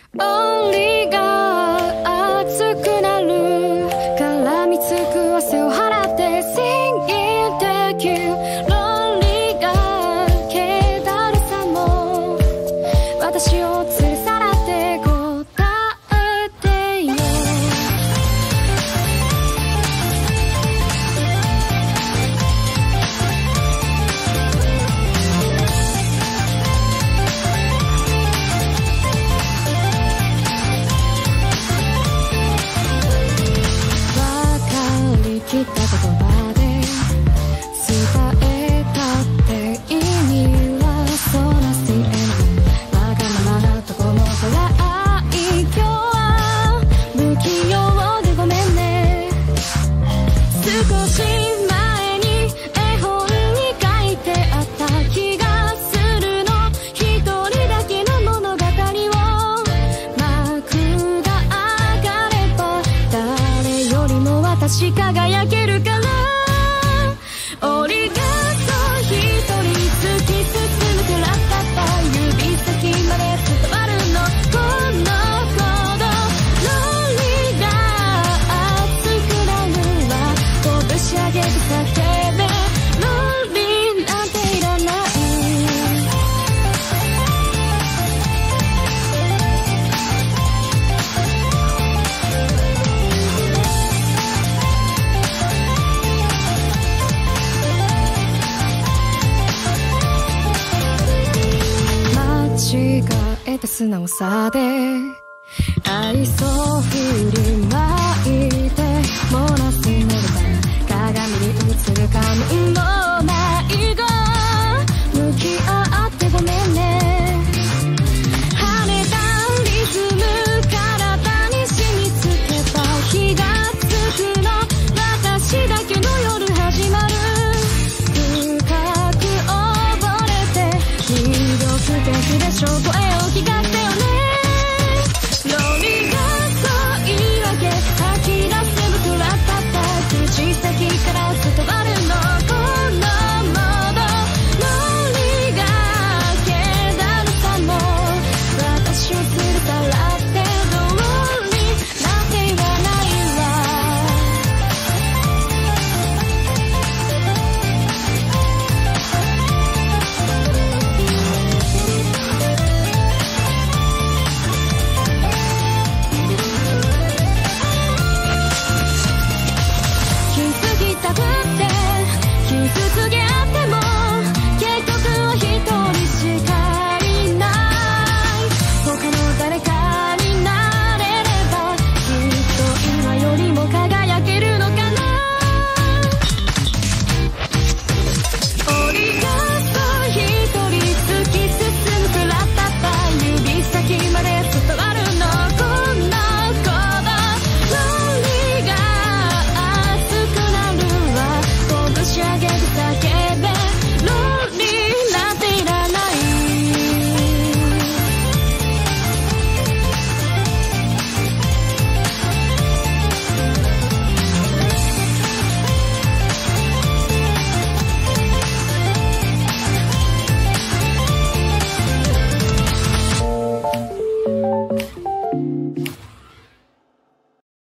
Only が熱くなる絡みつく汗を払って Singing Thank you Lonely が気だるさも私を連れ去らって答えてよ切った言葉で伝えたって意味はそうなしえないわがままなところから愛嬌は不器用でごめんね少し前に絵本に書いてあった気がするの一人だけの物語を幕が上がれば誰よりも私輝けるからオリガと一人突き進むクラッカッパ指先まで伝わるのこのほどロリが熱くなるわ拳上げて叫べロリなんていらない間違えた素直さで愛想振りまいてモナスのルバ鏡に映る仮面の迷子向き合ってごめんね跳ねたリズム体に染みつけた火がつくの私だけの夜始まる深く溺れて魅力的でしょ声を聞か